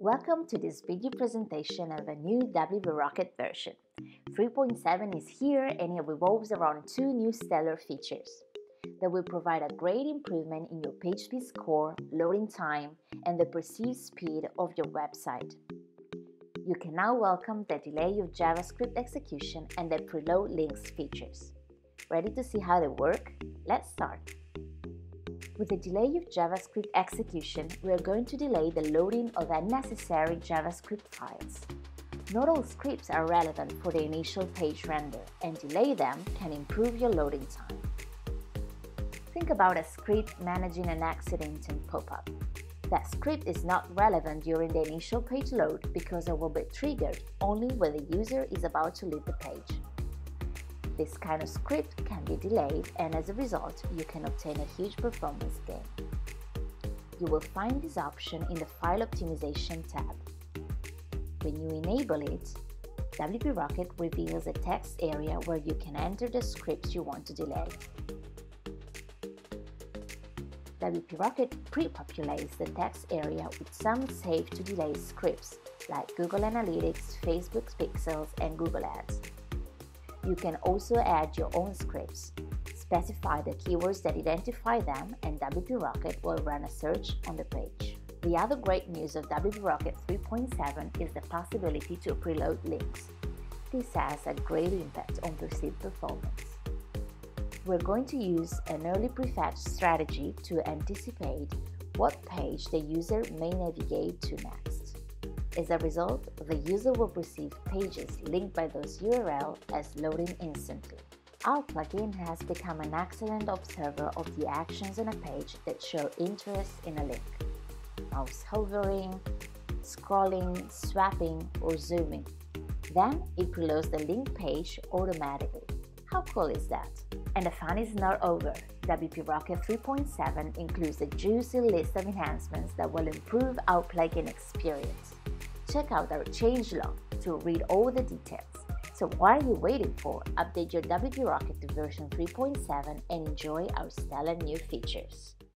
Welcome to this video presentation of a new WP Rocket version. 3.7 is here and it revolves around two new stellar features that will provide a great improvement in your page speed score, loading time, and the perceived speed of your website. You can now welcome the delay of JavaScript execution and the preload links features. Ready to see how they work? Let's start. With the delay of JavaScript execution, we are going to delay the loading of unnecessary JavaScript files. Not all scripts are relevant for the initial page render, and delay them can improve your loading time. Think about a script managing an accident pop-up. That script is not relevant during the initial page load because it will be triggered only when the user is about to leave the page. This kind of script can be delayed, and as a result, you can obtain a huge performance gain. You will find this option in the File Optimization tab. When you enable it, WP Rocket reveals a text area where you can enter the scripts you want to delay. WP Rocket pre-populates the text area with some saved to delay scripts like Google Analytics, Facebook Pixels, and Google Ads. You can also add your own scripts, specify the keywords that identify them, and WP Rocket will run a search on the page. The other great news of WP Rocket 3.7 is the possibility to preload links. This has a great impact on perceived performance. We're going to use an early prefetch strategy to anticipate what page the user may navigate to next. As a result, the user will perceive pages linked by those URLs as loading instantly. Our plugin has become an excellent observer of the actions on a page that show interest in a link. Mouse hovering, scrolling, swapping, or zooming. Then it preloads the link page automatically. How cool is that? And the fun is not over. WP Rocket 3.7 includes a juicy list of enhancements that will improve our plugin experience. Check out our changelog to read all the details. So what are you waiting for? Update your WP Rocket to version 3.7 and enjoy our stellar new features.